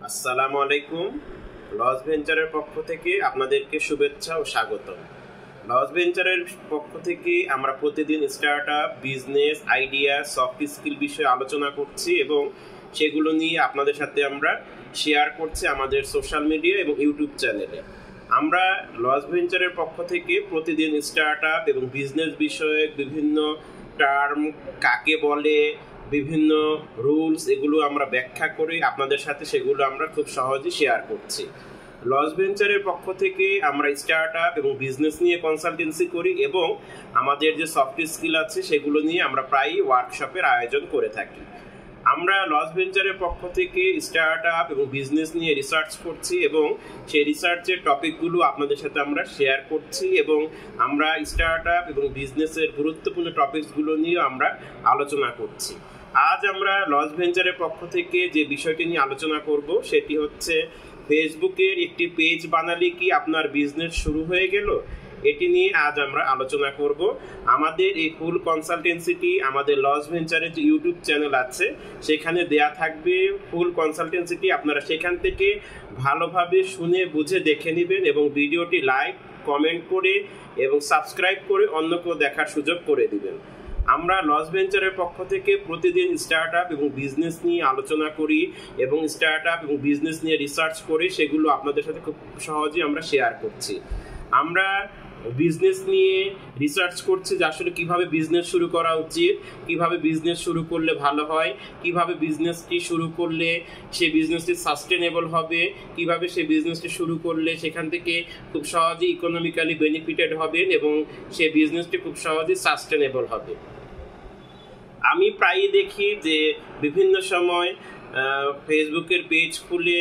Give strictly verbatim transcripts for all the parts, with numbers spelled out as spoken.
আসসালামু আলাইকুম। লস ভেঞ্চারের পক্ষ থেকে আপনাদেরকে শুভেচ্ছা ও স্বাগতম। লস ভেঞ্চারের পক্ষ থেকে আমরা প্রতিদিন startup, business idea, soft skill বিষয়ে আলোচনা করছি এবং সেগুলো নিয়ে আপনাদের সাথে আমরা শেয়ার করছি আমাদের সোশ্যাল মিডিয়া এবং ইউটিউব চ্যানেলে। আমরা লস ভেঞ্চারের পক্ষ থেকে প্রতিদিন স্টার্টআপ এবং বিজনেস বিষয়ে বিভিন্ন টার্ম কাকে বলে, বিভিন্ন রুলস, এগুলো আমরা ব্যাখ্যা করি আপনাদের সাথে, সেগুলো আমরা খুব সহজে শেয়ার করছি। লস ভেঞ্চারের পক্ষ থেকে আমরা স্টার্টআপ এবং বিজনেস নিয়ে কনসালটেন্সি করি এবং আমাদের যে সফট স্কিল আছে সেগুলো নিয়ে আমরা প্রায়ই ওয়ার্কশপের আয়োজন করে থাকি। আমরা লস ভেঞ্চারের পক্ষ থেকে স্টার্টআপ এবং বিজনেস নিয়ে রিসার্চ করছি এবং সেই রিসার্চের টপিকগুলো আপনাদের সাথে আমরা শেয়ার করছি এবং আমরা স্টার্টআপ এবং বিজনেসের গুরুত্বপূর্ণ টপিকসগুলো নিয়ে আমরা আলোচনা করছি। আজ আমরা লস ভেঞ্চারের পক্ষ থেকে যে বিষয়টি নিয়ে আলোচনা করব সেটি হচ্ছে, ফেসবুকের একটি পেজ বানালে কি আপনার বিজনেস শুরু হয়ে গেল? এটি নিয়ে আজ আমরা আলোচনা করব। আমাদের এই ফুল কনসালটেন্সিটি আমাদের লস ভেঞ্চারের যে ইউটিউব চ্যানেল আছে সেখানে দেয়া থাকবে। ফুল কনসালটেন্সিটি আপনারা সেখান থেকে ভালোভাবে শুনে বুঝে দেখে নেবেন এবং ভিডিওটি লাইক, কমেন্ট করে এবং সাবস্ক্রাইব করে অন্যকেও দেখার সুযোগ করে দিবেন। আমরা লস ভেঞ্চারের পক্ষ থেকে প্রতিদিন স্টার্টআপ এবং বিজনেস নিয়ে আলোচনা করি এবং স্টার্টআপ এবং বিজনেস নিয়ে রিসার্চ করি, সেগুলো আপনাদের সাথে খুব সহজেই আমরা শেয়ার করছি। আমরা বিজনেস নিয়ে রিসার্চ করছি যে আসলে কিভাবে বিজনেস শুরু করা উচিত, কিভাবে বিজনেস শুরু করলে ভালো হয়, কিভাবে বিজনেসটি শুরু করলে সেই বিজনেসটি সাস্টেনেবল হবে, কিভাবে সেই বিজনেসটি শুরু করলে সেখান থেকে খুব সহজেই ইকোনমিক্যালি বেনিফিটেড হবেন এবং সেই বিজনেসটি খুব সহজেই সাস্টেনেবল হবে। আমি প্রায়ই দেখি যে বিভিন্ন সময় ফেসবুকের পেজ খুলে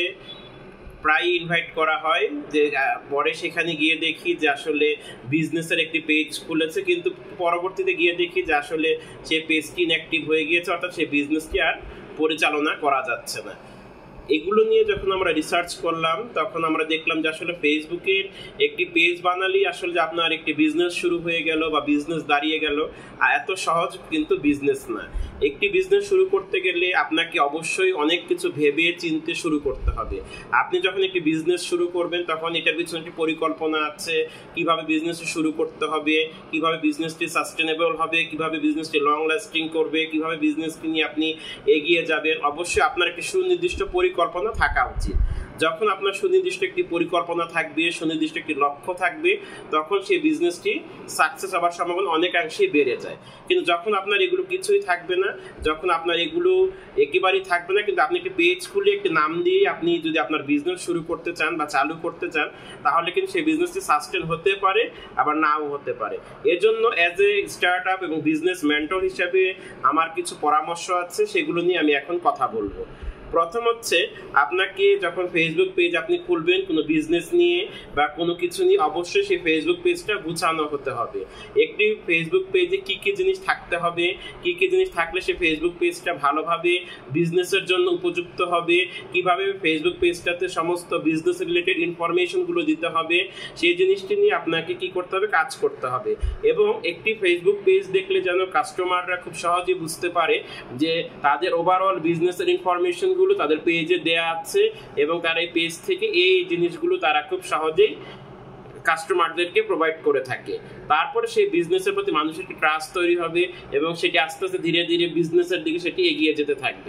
প্রায় ইনভাইট করা হয়, যে পরে সেখানে গিয়ে দেখি যে আসলে বিজনেসের একটি পেজ খুলেছে, কিন্তু পরবর্তীতে গিয়ে দেখি যে আসলে সে পেজটি ইনঅ্যাক্টিভ হয়ে গিয়েছে, অর্থাৎ সেই বিজনেসটি আর পরিচালনা করা যাচ্ছে না। এগুলো নিয়ে যখন আমরা রিসার্চ করলাম তখন আমরা দেখলাম যে আসলে ফেসবুকের একটি পেজ বানালেই আসলে যে আপনার একটি বিজনেস শুরু হয়ে গেল বা বিজনেস দাঁড়িয়ে গেল, এত সহজ কিন্তু বিজনেস না। একটি বিজনেস শুরু করতে গেলে আপনাকে অবশ্যই অনেক কিছু ভেবে চিন্তে শুরু করতে হবে। আপনি যখন একটি বিজনেস শুরু করবেন তখন এটার পিছনে একটি পরিকল্পনা আছে, কিভাবে বিজনেস শুরু করতে হবে, কিভাবে বিজনেসটি সাস্টেনেবল হবে, কিভাবে বিজনেসটি লং লাস্টিং করবে, কিভাবে বিজনেসটি নিয়ে আপনি এগিয়ে যাবেন। অবশ্যই আপনার একটি সুনির্দিষ্ট পরিকল্পনা থাকা উচিত। যখন আপনার সুনির্দিষ্ট একটি পরিকল্পনা থাকবে, সুনির্দিষ্ট একটি লক্ষ্য থাকবে, তখন সেই বিজনেসটি সাকসেস হওয়ার সম্ভাবনা অনেকাংশেই বেড়ে যায়। কিন্তু যখন আপনার এগুলো কিছুই থাকবে না, যখন আপনার এগুলো একেবারেই থাকবে না, কিন্তু আপনি একটি পেজ খুলে একটি নাম দিয়ে আপনি যদি আপনার বিজনেস শুরু করতে চান বা চালু করতে চান, তাহলে কিন্তু সেই বিজনেসটি সাস্টেন হতে পারে, আবার নাও হতে পারে। এজন্য অ্যাজ এ স্টার্টআপ এবং বিজনেস মেন্টর হিসাবে আমার কিছু পরামর্শ আছে, সেগুলো নিয়ে আমি এখন কথা বলবো। প্রথম হচ্ছে, আপনাকে যখন ফেসবুক পেজ আপনি খুলবেন কোনো বিজনেস নিয়ে বা কোনো কিছু নিয়ে, অবশ্যই সেই ফেসবুক পেজটা গুছানো হতে হবে। একটি ফেসবুক পেজে কি কি জিনিস থাকতে হবে, কি কি জিনিস থাকলে সেই ফেসবুক পেজটা ভালোভাবে বিজনেসের জন্য উপযুক্ত হবে, কিভাবে ফেসবুক পেজটাতে সমস্ত বিজনেস রিলেটেড ইনফরমেশনগুলো দিতে হবে, সেই জিনিসটি নিয়ে আপনাকে কি করতে হবে, কাজ করতে হবে। এবং একটি ফেসবুক পেজ দেখলে যেন কাস্টমাররা খুব সহজেই বুঝতে পারে যে তাদের ওভারঅল বিজনেসের ইনফরমেশন তাদের পেজে দেয়া আছে এবং তারা এই পেজ থেকে এই জিনিসগুলো তারা খুব সহজেই কাস্টমারদেরকে প্রোভাইড করে থাকে। তারপরে সেই বিজনেসের প্রতি মানুষের একটি ট্রাস্ট তৈরি হবে এবং সেটি আস্তে আস্তে ধীরে ধীরে বিজনেসের দিকে সেটি এগিয়ে যেতে থাকবে।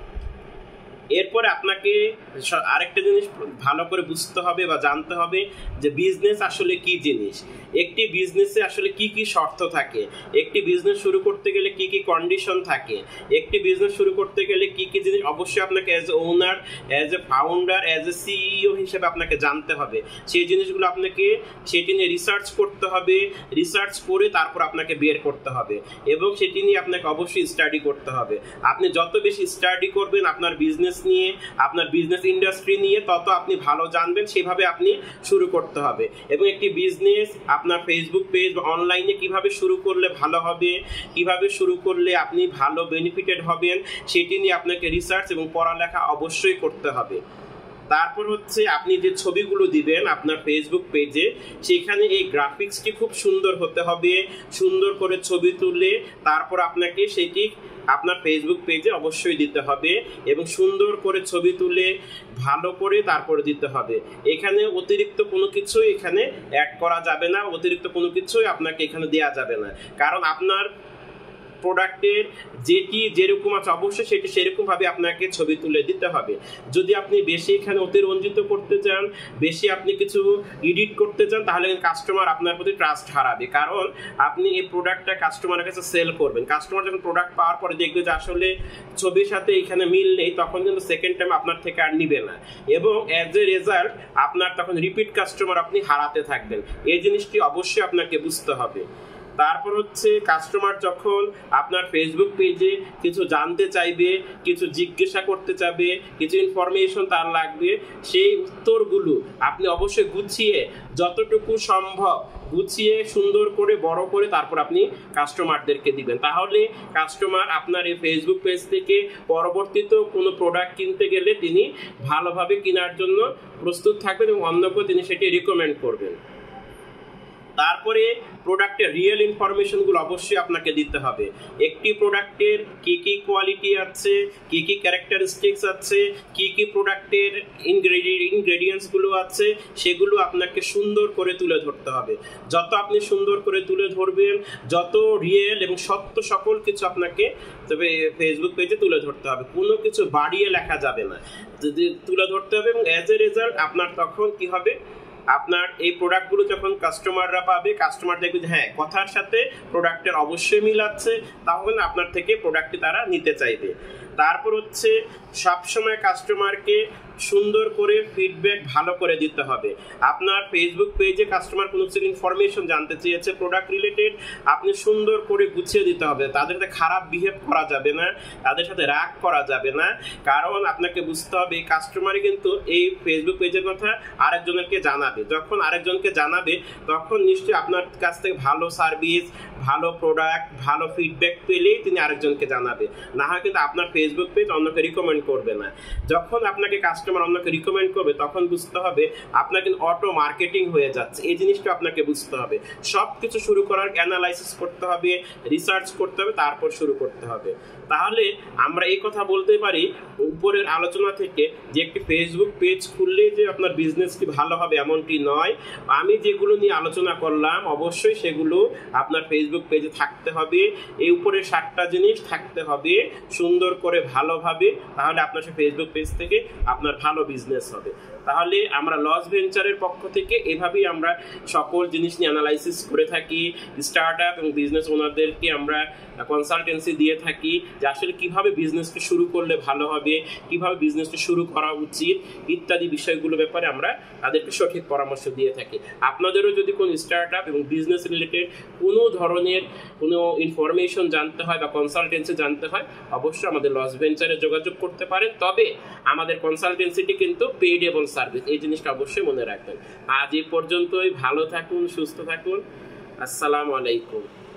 এরপরে আপনাকে আরেকটা জিনিস ভালো করে বুঝতে হবে বা জানতে হবে যে বিজনেস আসলে কি জিনিস, একটি বিজনেসে আসলে কি কি শর্ত থাকে, একটি বিজনেস শুরু করতে গেলে কি কি কন্ডিশন থাকে, একটি বিজনেস শুরু করতে গেলে কি কি জিনিস অবশ্যই আপনাকে as a owner, as a founder, as a CEO হিসেবে আপনাকে জানতে হবে। সেই জিনিসগুলো আপনাকে সেটি নিয়ে রিসার্চ করতে হবে, রিসার্চ করে তারপর আপনাকে বের করতে হবে এবং সেটি নিয়ে আপনাকে অবশ্যই স্টাডি করতে হবে। আপনি যত বেশি স্টাডি করবেন আপনার বিজনেস নিয়ে, আপনার বিজনেস ইন্ডাস্ট্রি নিয়ে, তত আপনি ভালো জানবেন, সেভাবে আপনি শুরু করতে হবে। এবং একটি বিজনেস আপনার ফেসবুক পেজ বা অনলাইনে কিভাবে শুরু করলে ভালো হবে, কিভাবে শুরু করলে আপনি ভালো বেনিফিটেড হবেন, সেটি নিয়ে আপনাকে রিসার্চ এবং পড়ালেখা অবশ্যই করতে হবে। তারপর হচ্ছে, আপনি যে ছবিগুলো দিবেন আপনার ফেসবুক পেজে, সেখানে এই গ্রাফিক্সটি খুব সুন্দর হতে হবে। সুন্দর করে ছবি তুলে তারপর আপনাকে সেটি আপনার ফেসবুক পেজে অবশ্যই দিতে হবে এবং সুন্দর করে ছবি তুলে ভালো করে তারপরে দিতে হবে। এখানে অতিরিক্ত কোনো কিছুই এখানে অ্যাড করা যাবে না, অতিরিক্ত কোনো কিছুই আপনাকে এখানে দেওয়া যাবে না, কারণ আপনার প্রোডাক্টের যেটি যেরকম আছে অবশ্যই সেটি সেরকমভাবে আপনাকে ছবি তুলে দিতে হবে। যদি আপনি বেশি এখানে অতিরঞ্জিত করতে চান, বেশি আপনি কিছু এডিট করতে চান, তাহলে কাস্টমার আপনার প্রতি ট্রাস্ট হারাবে, কারণ আপনি এই প্রোডাক্টটা কাস্টমারের কাছে সেল করবেন। কাস্টমার যখন প্রোডাক্ট পাওয়ার পরে দেখবে যে আসলে ছবির সাথে এখানে মিল নেই, তখন কিন্তু সেকেন্ড টাইম আপনার থেকে আর নিবে না, এবং অ্যাজ এ রেজাল্ট আপনার তখন রিপিট কাস্টমার আপনি হারাতে থাকবেন। এই জিনিসটি অবশ্যই আপনাকে বুঝতে হবে। তারপর হচ্ছে কাস্টমার যখন আপনার ফেসবুক পেজে কিছু জানতে চাইবে, কিছু জিজ্ঞাসা করতে চাইবে, কিছু ইনফরমেশন তার লাগবে, সেই উত্তরগুলো আপনি অবশ্যই গুছিয়ে যতটুকু সম্ভব গুছিয়ে সুন্দর করে বড় করে তারপর আপনি কাস্টমারদেরকে দিবেন। তাহলে কাস্টমার আপনার এই ফেসবুক পেজ থেকে পরবর্তীতে কোনো প্রোডাক্ট কিনতে গেলে তিনি ভালোভাবে কেনার জন্য প্রস্তুত থাকবেন এবং অন্যকেও তিনি সেটি রিকমেন্ড করবেন। তারপরে প্রোডাক্টের রিয়েল ইনফরমেশনগুলো অবশ্যই আপনাকে দিতে হবে। একটি প্রোডাক্টের কি কি কোয়ালিটি আছে, কি কি ক্যারেক্টারিস্টিক্স আছে, কি কি প্রোডাক্টের ইনগ্রেডিয়েন্টসগুলো আছে, সেগুলো আপনাকে সুন্দর করে তুলে ধরতে হবে। যত আপনি সুন্দর করে তুলে ধরবেন, যত রিয়েল এবং সত্য সকল কিছু আপনাকে তবে ফেসবুক পেজে তুলে ধরতে হবে, কোনো কিছু বাড়িয়ে লেখা যাবে না, যদি তুলে ধরতে হবে। এবং অ্যাজ এ রেজাল্ট আপনার তখন কি হবে, আপনার এই প্রোডাক্টগুলো যখন কাস্টমাররা পাবে, কাস্টমার দেখবে যে হ্যাঁ কথার সাথে প্রোডাক্টের অবশ্যই মিল আছে, তাহলে আপনার থেকে প্রোডাক্টটি তারা নিতে চাইবে। তারপর হচ্ছে সবসময় কাস্টমারকে সুন্দর করে ফিডব্যাক ভালো করে দিতে হবে। আপনার ফেসবুক পেজে কাস্টমার কোনো কিছু ইনফরমেশন জানতে চেয়েছে প্রোডাক্ট রিলেটেড, আপনি সুন্দর করে গুছিয়ে দিতে হবে। তাদের সাথে খারাপ বিহেভ করা যাবে না, তাদের সাথে রাগ করা যাবে না, কারণ আপনাকে বুঝতে হবে এই কাস্টমারই কিন্তু এই ফেসবুক পেজের কথা আরেকজনকে জানাবে। যখন আরেকজনকে জানাবে তখন নিশ্চয়ই আপনার কাছ থেকে ভালো সার্ভিস, ভালো প্রোডাক্ট, ভালো ফিডব্যাক পেলেই তিনি আরেকজনকে জানাবে, না হয় কিন্তু আপনার ফেসবুক পেজ অন্যকে রিকমেন্ড করবে না। যখন আপনাকে কাস্টমার অন্যকে রিকমেন্ড করবে তখন বুঝতে হবে আপনার কিন্তু অটো মার্কেটিং হয়ে যাচ্ছে। এই জিনিসটা আপনাকে বুঝতে হবে। সব কিছু শুরু করার অ্যানালাইসিস করতে হবে, রিসার্চ করতে হবে, তারপর শুরু করতে হবে। তাহলে আমরা এই কথা বলতে পারি উপরের আলোচনা থেকে যে একটি ফেসবুক পেজ খুললেই যে আপনার বিজনেসটি ভালো হবে এমনটি নয়। আমি যেগুলো নিয়ে আলোচনা করলাম অবশ্যই সেগুলো আপনার ফেসবুক পেজে থাকতে হবে। এই উপরে সাতটা জিনিস থাকতে হবে সুন্দর করে ভালোভাবে, তাহলে আপনার সে ফেসবুক পেজ থেকে আপনার ভালো বিজনেস হবে। তাহলে আমরা লস ভেঞ্চারের পক্ষ থেকে এভাবেই আমরা সকল জিনিস নিয়ে অ্যানালাইসিস করে থাকি। স্টার্ট আপ এবং বিজনেস ওনারদেরকে আমরা কনসালটেন্সি দিয়ে থাকি যে আসলে কিভাবে বিজনেসটি শুরু করলে ভালো হবে, কিভাবে বিজনেসটি শুরু করা উচিত ইত্যাদি বিষয়গুলো ব্যাপারে আমরা তাদেরকে সঠিক পরামর্শ দিয়ে থাকি। আপনাদেরও যদি কোনো স্টার্ট আপ এবং বিজনেস রিলেটেড কোনো ধরনের কোনো ইনফরমেশন জানতে হয় বা কনসালটেন্সি জানতে হয় অবশ্যই আমাদের লস ভেঞ্চারে যোগাযোগ করতে পারেন। তবে আমাদের কনসালটেন্সিটি কিন্তু পেইডেবল সার্ভিস, এই জিনিসটা অবশ্যই মনে রাখবেন। আজ এই পর্যন্তই, ভালো থাকুন, সুস্থ থাকুন, আসসালামু আলাইকুম।